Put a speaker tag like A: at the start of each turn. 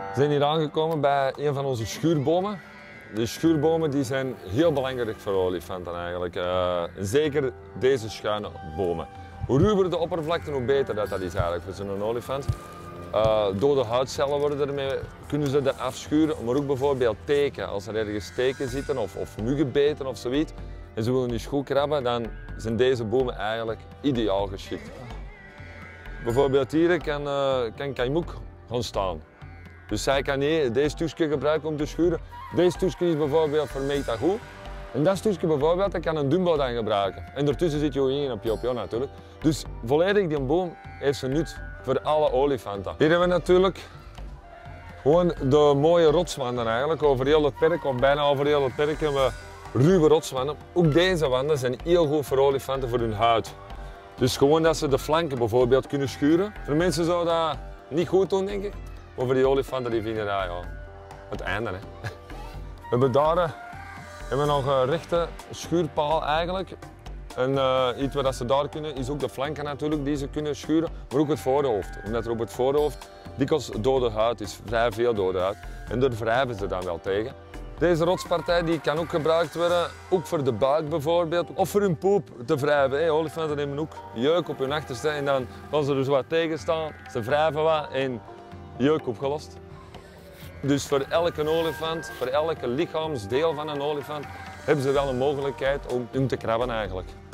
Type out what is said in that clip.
A: We zijn hier aangekomen bij een van onze schuurbomen. De schuurbomen die zijn heel belangrijk voor olifanten eigenlijk. Zeker deze schuine bomen. Hoe ruwer de oppervlakte, hoe beter dat is eigenlijk voor zo'n olifant. Dode huidcellen worden ermee, kunnen ze er afschuren, maar ook bijvoorbeeld teken. Als er ergens teken zitten of muggenbeten of zoiets en ze willen niet goed krabben, dan zijn deze bomen eigenlijk ideaal geschikt. Bijvoorbeeld hier kan Kaimoek gaan staan. Dus zij kan deze stukje gebruiken om te schuren. Deze stukje is bijvoorbeeld voor mij dat goed. En dat stukje bijvoorbeeld, dat kan een Dumbo dan gebruiken. En daartussen zit je in op je natuurlijk. Dus volledig die boom heeft zijn nut voor alle olifanten. Hier hebben we natuurlijk gewoon de mooie rotswanden eigenlijk. Over heel het park, of bijna over heel het park, hebben we ruwe rotswanden. Ook deze wanden zijn heel goed voor olifanten voor hun huid. Dus gewoon dat ze de flanken bijvoorbeeld kunnen schuren. Voor mensen zou dat niet goed doen, denk ik. Maar voor die olifanten die vinden dat ja, het einde. Hè. We hebben nog een rechte schuurpaal eigenlijk. En iets wat ze daar kunnen is ook de flanken natuurlijk die ze kunnen schuren, maar ook het voorhoofd. Omdat er op het voorhoofd dikwijls dode huid is, vrij veel dode huid. En daar wrijven ze dan wel tegen. Deze rotspartij die kan ook gebruikt worden, ook voor de buik bijvoorbeeld, of voor hun poep te wrijven. Hey, olifanten hebben ook jeuk op hun achterste en dan gaan ze er zo wat tegen staan, ze wrijven wat en jeuk opgelost. Dus voor elke olifant, voor elke lichaamsdeel van een olifant, hebben ze wel een mogelijkheid om te krabben eigenlijk.